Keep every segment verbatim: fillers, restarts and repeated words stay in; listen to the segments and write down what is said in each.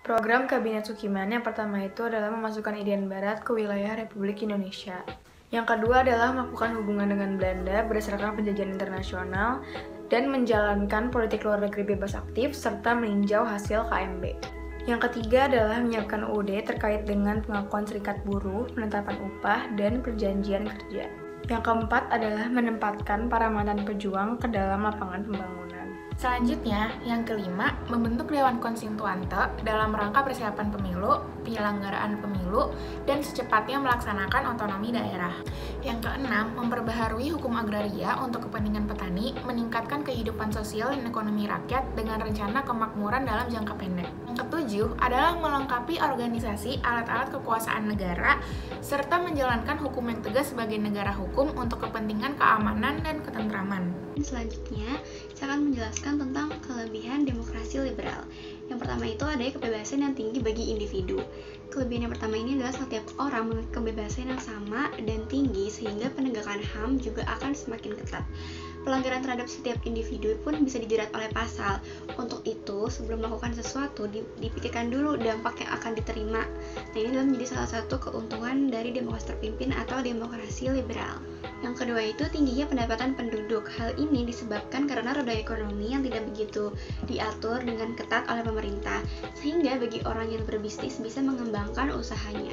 Program Kabinet Sukiman yang pertama itu adalah memasukkan Irian Barat ke wilayah Republik Indonesia. Yang kedua adalah melakukan hubungan dengan Belanda berdasarkan penjajahan internasional dan menjalankan politik luar negeri bebas aktif serta meninjau hasil K M B. Yang ketiga adalah menyiapkan U U D terkait dengan pengakuan serikat buruh, penetapan upah, dan perjanjian kerja. Yang keempat adalah menempatkan para mantan pejuang ke dalam lapangan pembangunan. Selanjutnya, yang kelima, membentuk Dewan Konstituante dalam rangka persiapan pemilu, penyelenggaraan pemilu, dan secepatnya melaksanakan otonomi daerah. Yang keenam, memperbaharui hukum agraria untuk kepentingan petani, meningkatkan kehidupan sosial dan ekonomi rakyat dengan rencana kemakmuran dalam jangka pendek. Yang ketujuh adalah melengkapi organisasi alat-alat kekuasaan negara, serta menjalankan hukum yang tegas sebagai negara hukum untuk kepentingan keamanan dan ketentraman. Selanjutnya, saya akan menjelaskan tentang kelebihan demokrasi liberal. Yang pertama itu ada kebebasan yang tinggi bagi individu. Kelebihan yang pertama ini adalah setiap orang memiliki kebebasan yang sama dan tinggi sehingga penegakan H A M juga akan semakin ketat. Pelanggaran terhadap setiap individu pun bisa dijerat oleh pasal. Untuk itu, sebelum melakukan sesuatu, dipikirkan dulu dampak yang akan diterima. Nah, ini adalah menjadi salah satu keuntungan dari demokrasi terpimpin atau demokrasi liberal. Yang kedua itu tingginya pendapatan penduduk. Hal ini disebabkan karena roda ekonomi yang tidak begitu diatur dengan ketat oleh pemerintah, sehingga bagi orang yang berbisnis bisa mengembangkan usahanya.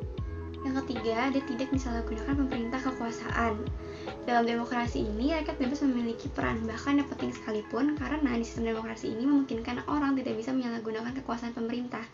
Yang ketiga, dia tidak disalahgunakan pemerintah kekuasaan. Dalam demokrasi ini, rakyat bebas memiliki peran, bahkan yang penting sekalipun, karena di sistem demokrasi ini memungkinkan orang tidak bisa menyalahgunakan kekuasaan pemerintah.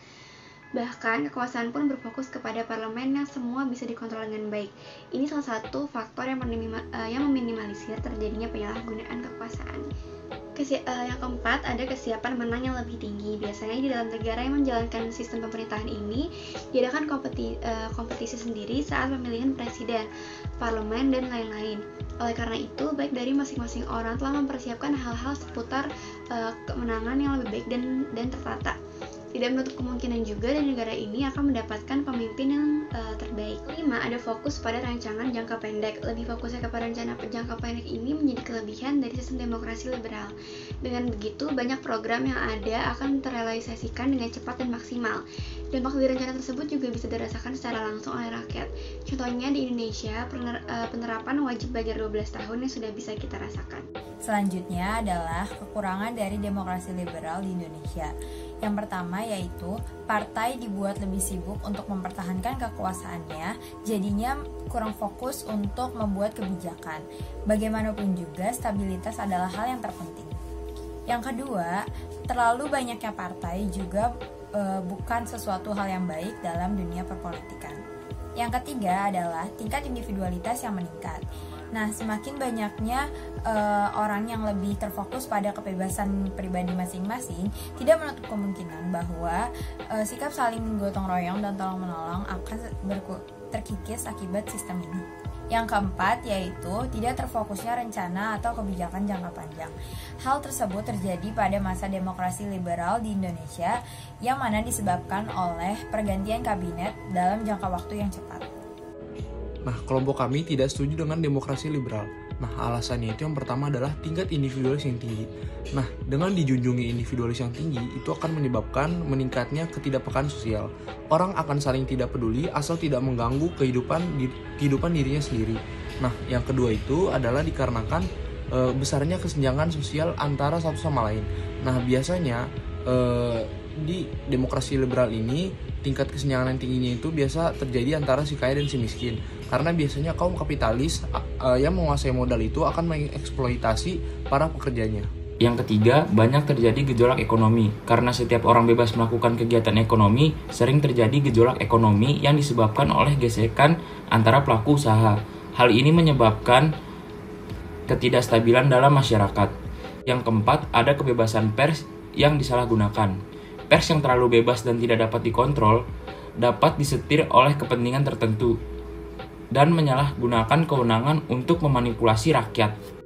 Bahkan, kekuasaan pun berfokus kepada parlemen yang semua bisa dikontrol dengan baik. Ini salah satu faktor yang, uh, yang meminimalisir terjadinya penyalahgunaan kekuasaan. Kesi uh, yang keempat, ada kesiapan menang yang lebih tinggi. Biasanya di dalam negara yang menjalankan sistem pemerintahan ini, diadakan kompeti uh, kompetisi sendiri saat pemilihan presiden, parlemen, dan lain-lain. Oleh karena itu, baik dari masing-masing orang telah mempersiapkan hal-hal seputar uh, kemenangan yang lebih baik dan, dan tertata. Tidak menutup kemungkinan juga dan negara ini akan mendapatkan pemimpin yang uh, terbaik. Kelima, ada fokus pada rancangan jangka pendek. Lebih fokusnya kepada rencana jangka pendek ini menjadi kelebihan dari sistem demokrasi liberal. Dengan begitu, banyak program yang ada akan terrealisasikan dengan cepat dan maksimal. Dampak dari rencana tersebut juga bisa dirasakan secara langsung oleh rakyat. Contohnya di Indonesia, penerapan wajib belajar dua belas tahun yang sudah bisa kita rasakan. Selanjutnya adalah kekurangan dari demokrasi liberal di Indonesia. Yang pertama yaitu partai dibuat lebih sibuk untuk mempertahankan kekuasaannya, jadinya kurang fokus untuk membuat kebijakan. Bagaimanapun juga, stabilitas adalah hal yang terpenting. Yang kedua, terlalu banyaknya partai juga e, bukan sesuatu hal yang baik dalam dunia perpolitikan. Yang ketiga adalah tingkat individualitas yang meningkat. Nah, semakin banyaknya uh, orang yang lebih terfokus pada kebebasan pribadi masing-masing, tidak menutup kemungkinan bahwa uh, sikap saling gotong royong dan tolong-menolong akan terkikis akibat sistem ini. Yang keempat yaitu tidak terfokusnya rencana atau kebijakan jangka panjang. Hal tersebut terjadi pada masa demokrasi liberal di Indonesia yang mana disebabkan oleh pergantian kabinet dalam jangka waktu yang cepat. Nah, kelompok kami tidak setuju dengan demokrasi liberal. Nah, alasannya itu yang pertama adalah tingkat individualis yang tinggi. Nah, dengan dijunjungi individualis yang tinggi, itu akan menyebabkan meningkatnya ketidakpekaan sosial. Orang akan saling tidak peduli asal tidak mengganggu kehidupan di, kehidupan dirinya sendiri. Nah, yang kedua itu adalah dikarenakan e, besarnya kesenjangan sosial antara satu sama lain. Nah, biasanya e, di demokrasi liberal ini tingkat kesenjangan yang tingginya itu biasa terjadi antara si kaya dan si miskin. Karena biasanya kaum kapitalis uh, yang menguasai modal itu akan mengeksploitasi para pekerjanya. Yang ketiga, banyak terjadi gejolak ekonomi. Karena setiap orang bebas melakukan kegiatan ekonomi, sering terjadi gejolak ekonomi yang disebabkan oleh gesekan antara pelaku usaha. Hal ini menyebabkan ketidakstabilan dalam masyarakat. Yang keempat, ada kebebasan pers yang disalahgunakan. Pers yang terlalu bebas dan tidak dapat dikontrol dapat disetir oleh kepentingan tertentu dan menyalahgunakan kewenangan untuk memanipulasi rakyat.